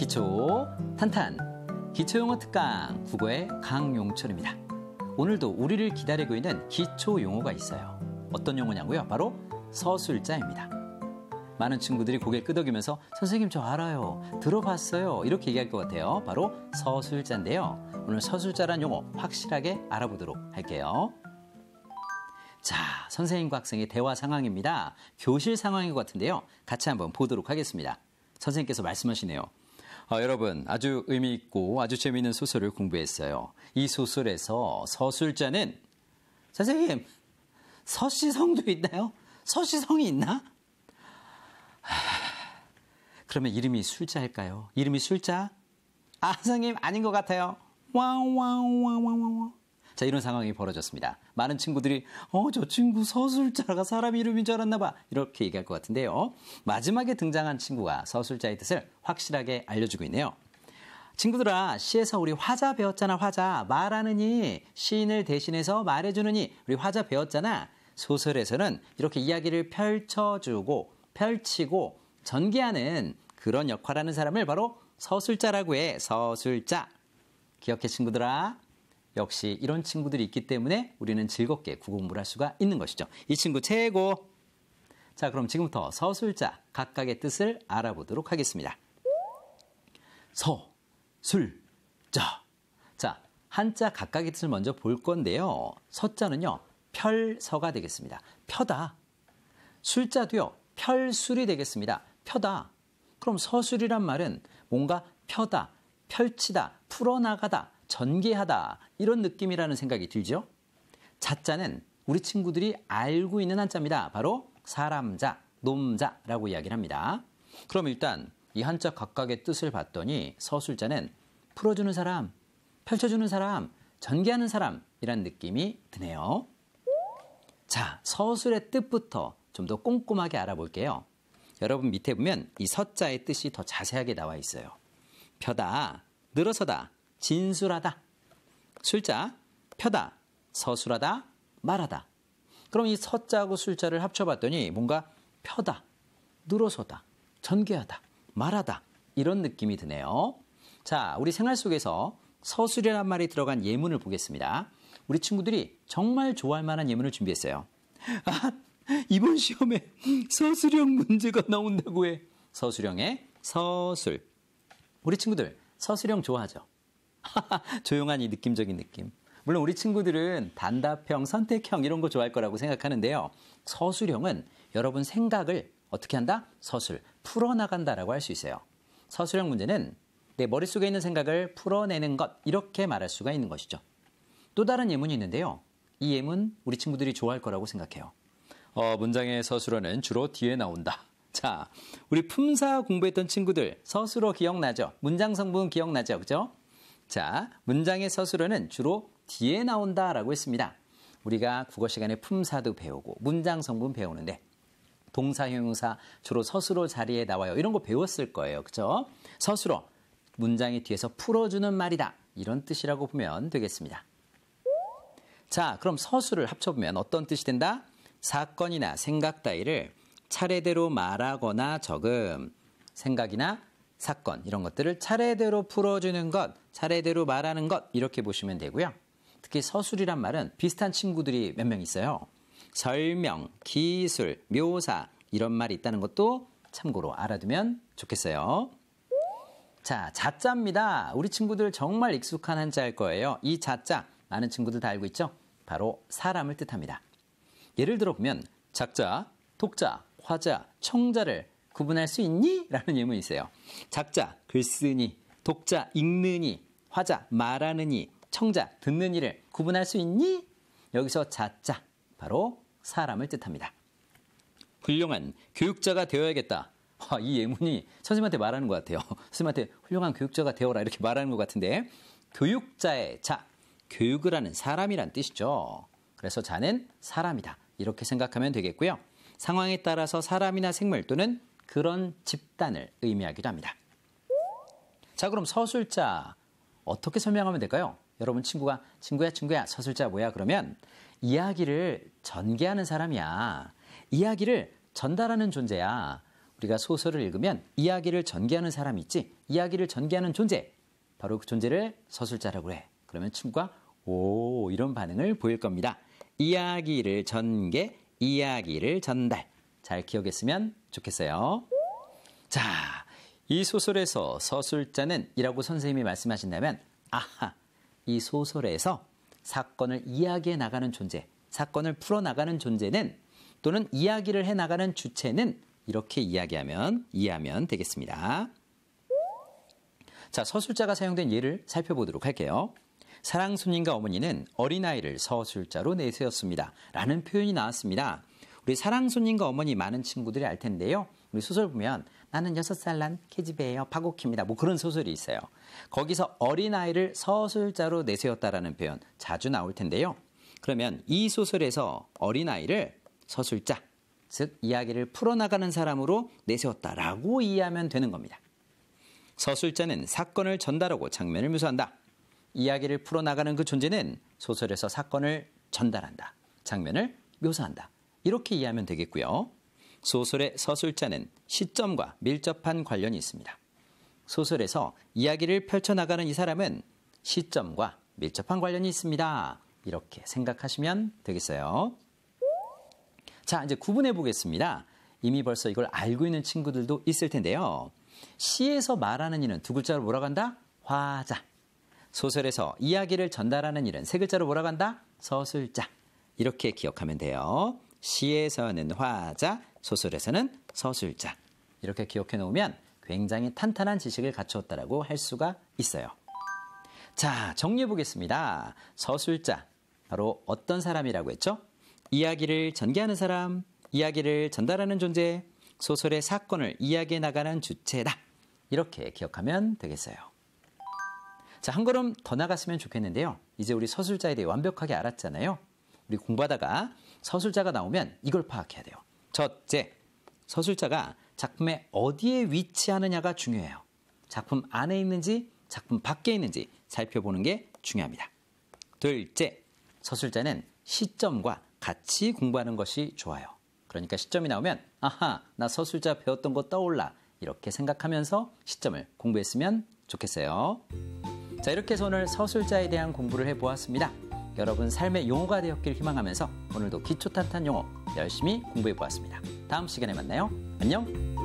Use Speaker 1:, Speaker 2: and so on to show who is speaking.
Speaker 1: 기초 탄탄 기초용어 특강 국어의 강용철입니다. 오늘도 우리를 기다리고 있는 기초 용어가 있어요. 어떤 용어냐고요? 바로 서술자입니다. 많은 친구들이 고개를 끄덕이면서 선생님 저 알아요. 들어봤어요. 이렇게 얘기할 것 같아요. 바로 서술자인데요. 오늘 서술자란 용어 확실하게 알아보도록 할게요. 자, 선생님과 학생의 대화 상황입니다. 교실 상황인 것 같은데요. 같이 한번 보도록 하겠습니다. 선생님께서 말씀하시네요. 여러분, 아주 의미 있고 아주 재미있는 소설을 공부했어요. 이 소설에서 서술자는 선생님, 서시성도 있나요? 서시성이 있나? 그러면 이름이 술자일까요? 이름이 술자? 선생님 아닌 것 같아요. 와와와와와. 자, 이런 상황이 벌어졌습니다. 많은 친구들이 저 친구 서술자가 사람 이름인 줄 알았나 봐. 이렇게 얘기할 것 같은데요. 마지막에 등장한 친구가 서술자의 뜻을 확실하게 알려주고 있네요. 친구들아, 시에서 우리 화자 배웠잖아. 화자. 말하는 이, 시인을 대신해서 말해주는 이, 우리 화자 배웠잖아. 소설에서는 이렇게 이야기를 펼치고 전개하는 그런 역할하는 사람을 바로 서술자라고 해. 서술자. 기억해, 친구들아. 역시 이런 친구들이 있기 때문에 우리는 즐겁게 국어 공부를 할 수가 있는 것이죠. 이 친구 최고! 자, 그럼 지금부터 서술자 각각의 뜻을 알아보도록 하겠습니다. 서술자. 자, 한자 각각의 뜻을 먼저 볼 건데요. 서자는요, 펼서가 되겠습니다. 펴다. 술자도요, 펼술이 되겠습니다. 펴다. 그럼 서술이란 말은 뭔가 펴다, 펼치다, 풀어나가다, 전개하다 이런 느낌이라는 생각이 들죠. 자자는 우리 친구들이 알고 있는 한자입니다. 바로 사람자, 놈자라고 이야기를 합니다. 그럼 일단 이 한자 각각의 뜻을 봤더니 서술자는 풀어주는 사람, 펼쳐주는 사람, 전개하는 사람이란 느낌이 드네요. 자, 서술의 뜻부터 좀 더 꼼꼼하게 알아볼게요. 여러분 밑에 보면 이 서자의 뜻이 더 자세하게 나와 있어요. 펴다, 늘어서다, 진술하다. 술자, 펴다, 서술하다, 말하다. 그럼 이 서자하고 술자를 합쳐봤더니 뭔가 펴다, 늘어서다, 전개하다, 말하다 이런 느낌이 드네요. 자, 우리 생활 속에서 서술이란 말이 들어간 예문을 보겠습니다. 우리 친구들이 정말 좋아할 만한 예문을 준비했어요. 이번 시험에 서술형 문제가 나온다고 해. 서술형의 서술. 우리 친구들 서술형 좋아하죠? 조용한 이 느낌적인 느낌. 물론 우리 친구들은 단답형, 선택형 이런 거 좋아할 거라고 생각하는데요. 서술형은 여러분 생각을 어떻게 한다? 서술, 풀어나간다라고 할 수 있어요. 서술형 문제는 내 머릿속에 있는 생각을 풀어내는 것 이렇게 말할 수가 있는 것이죠. 또 다른 예문이 있는데요. 이 예문 우리 친구들이 좋아할 거라고 생각해요. 문장의 서술어는 주로 뒤에 나온다. 자, 우리 품사 공부했던 친구들 서술어 기억나죠? 문장 성분 기억나죠? 그죠? 자, 문장의 서술어는 주로 뒤에 나온다라고 했습니다. 우리가 국어 시간에 품사도 배우고 문장 성분 배우는데 동사, 형용사 주로 서술어 자리에 나와요. 이런 거 배웠을 거예요. 그죠? 서술어, 문장의 뒤에서 풀어주는 말이다. 이런 뜻이라고 보면 되겠습니다. 자, 그럼 서술을 합쳐보면 어떤 뜻이 된다? 사건이나 생각 따위를 차례대로 말하거나 적음, 생각이나 사건 이런 것들을 차례대로 풀어주는 것, 차례대로 말하는 것 이렇게 보시면 되고요. 특히 서술이란 말은 비슷한 친구들이 몇 명 있어요. 설명, 기술, 묘사 이런 말이 있다는 것도 참고로 알아두면 좋겠어요. 자, 자자입니다. 우리 친구들 정말 익숙한 한자일 거예요. 이 자자 많은 친구들 다 알고 있죠? 바로 사람을 뜻합니다. 예를 들어 보면 작자, 독자, 화자, 청자를 구분할 수 있니? 라는 예문이 있어요. 작자, 글쓰니, 독자, 읽느니, 화자, 말하느니, 청자, 듣느니를 구분할 수 있니? 여기서 자자, 바로 사람을 뜻합니다. 훌륭한 교육자가 되어야겠다. 이 예문이 선생님한테 말하는 것 같아요. 선생님한테 훌륭한 교육자가 되어라 이렇게 말하는 것 같은데 교육자의 자, 교육을 하는 사람이란 뜻이죠. 그래서 자는 사람이다. 이렇게 생각하면 되겠고요. 상황에 따라서 사람이나 생물 또는 그런 집단을 의미하기도 합니다. 자, 그럼 서술자 어떻게 설명하면 될까요? 여러분 친구야 서술자 뭐야? 그러면 이야기를 전개하는 사람이야. 이야기를 전달하는 존재야. 우리가 소설을 읽으면 이야기를 전개하는 사람이 있지. 이야기를 전개하는 존재. 바로 그 존재를 서술자라고 해. 그러면 친구가 오 이런 반응을 보일 겁니다. 이야기를 전개, 이야기를 전달. 잘 기억했으면 좋겠어요. 자, 이 소설에서 서술자는 이라고 선생님이 말씀하신다면 아하, 이 소설에서 사건을 이야기해 나가는 존재, 사건을 풀어나가는 존재는 또는 이야기를 해나가는 주체는 이렇게 이해하면 되겠습니다. 자, 서술자가 사용된 예를 살펴보도록 할게요. 사랑손님과 어머니는 어린아이를 서술자로 내세웠습니다. 라는 표현이 나왔습니다. 우리 사랑손님과 어머니 많은 친구들이 알 텐데요. 우리 소설 보면 나는 6살 난 계집애예요. 파고키입니다. 뭐 그런 소설이 있어요. 거기서 어린아이를 서술자로 내세웠다라는 표현 자주 나올 텐데요. 그러면 이 소설에서 어린아이를 서술자, 즉 이야기를 풀어나가는 사람으로 내세웠다라고 이해하면 되는 겁니다. 서술자는 사건을 전달하고 장면을 묘사한다. 이야기를 풀어나가는 그 존재는 소설에서 사건을 전달한다. 장면을 묘사한다. 이렇게 이해하면 되겠고요. 소설의 서술자는 시점과 밀접한 관련이 있습니다. 소설에서 이야기를 펼쳐나가는 이 사람은 시점과 밀접한 관련이 있습니다. 이렇게 생각하시면 되겠어요. 자, 이제 구분해 보겠습니다. 이미 벌써 이걸 알고 있는 친구들도 있을 텐데요. 시에서 말하는 이는 두 글자로 뭐라고 한다? 화자. 소설에서 이야기를 전달하는 일은 세 글자로 뭐라고 한다? 서술자. 이렇게 기억하면 돼요. 시에서는 화자, 소설에서는 서술자. 이렇게 기억해 놓으면 굉장히 탄탄한 지식을 갖추었다라고 할 수가 있어요. 자, 정리해 보겠습니다. 서술자, 바로 어떤 사람이라고 했죠? 이야기를 전개하는 사람, 이야기를 전달하는 존재, 소설의 사건을 이야기해 나가는 주체다. 이렇게 기억하면 되겠어요. 자, 한 걸음 더 나갔으면 좋겠는데요. 이제 우리 서술자에 대해 완벽하게 알았잖아요. 우리 공부하다가 서술자가 나오면 이걸 파악해야 돼요. 첫째, 서술자가 작품의 어디에 위치하느냐가 중요해요. 작품 안에 있는지 작품 밖에 있는지 살펴보는 게 중요합니다. 둘째, 서술자는 시점과 같이 공부하는 것이 좋아요. 그러니까 시점이 나오면 아하, 나 서술자 배웠던 거 떠올라. 이렇게 생각하면서 시점을 공부했으면 좋겠어요. 자, 이렇게 해서 오늘 서술자에 대한 공부를 해보았습니다. 여러분 삶의 용어가 되었길 희망하면서 오늘도 기초탄탄 용어 열심히 공부해보았습니다. 다음 시간에 만나요. 안녕.